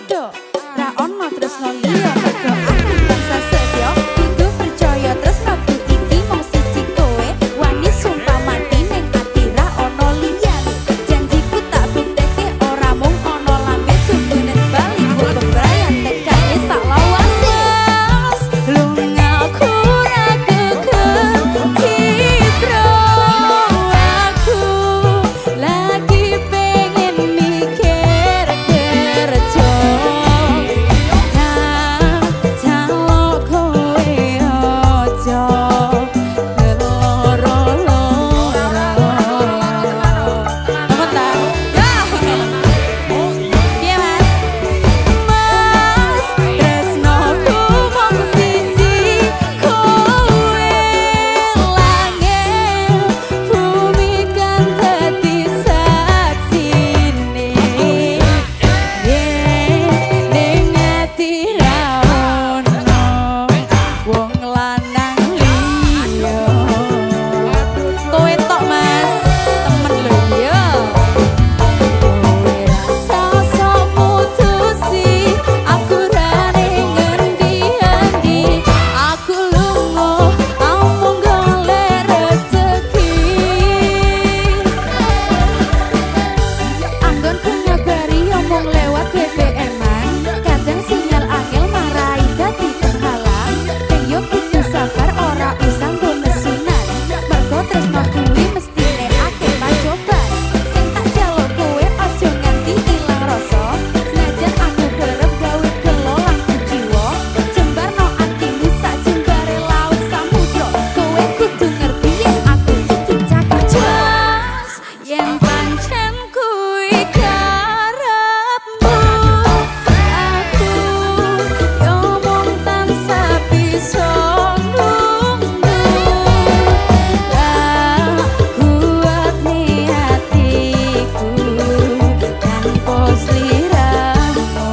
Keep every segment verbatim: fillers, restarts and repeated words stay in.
podo ra ono tresno liya mergo aku bangsa sedya kudu percaya tresnoku iki mung siji kowe wani sumpah mati ning ati ra ono liyane janjiku tak bukteke ora mung ono lambe tumbune bali kok bebrayan tekane sak lawase lungaku ra keken citra aku lagi pengen mikir kerja nah jaluk kowe aja loro-loro apa ta ya piye mas mas tresnoku mung siji kowe langit bumi kan dadi saksine yen ning ati ra ono wong lanang liya kowe tok mas temen lho ya kowe rasa sok mutusi aku ra ning ngendi-endi aku lunga amung golek rezeki anggon nyabari omong lewat B B M-an kadang sinyal angel marai dadi penghalang ning yo kudu sabar ora usah nggo mesinan mergo tresno kuwi mestine akeh pacoban sing tak jaluk kowe aja nganti ilang rasa senajan aku kerep gawe gelo lan jiwa jembarno atimu sak jembare laut samudra kowe kudu ngerti yen aku iki cakep jas yen pancen kuwi karepmu aku yo mung tansah bisa nunggu lah kuat nih hatiku tanpa sliramu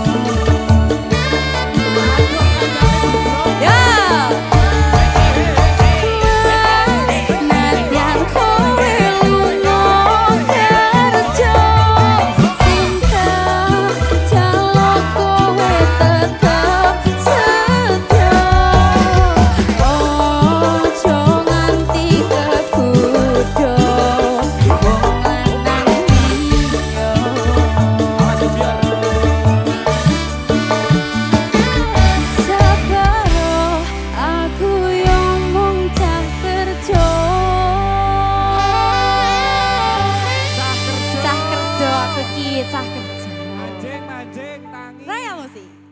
ya nadyan kowe lunga kerja cinta jaluk kowe tetep setia ojo nganti kebudha wong lanang liya sabar aku yang mung cah kerja cah kerja aku ki cah kerja Mancing, mancing, tangi. Raya musik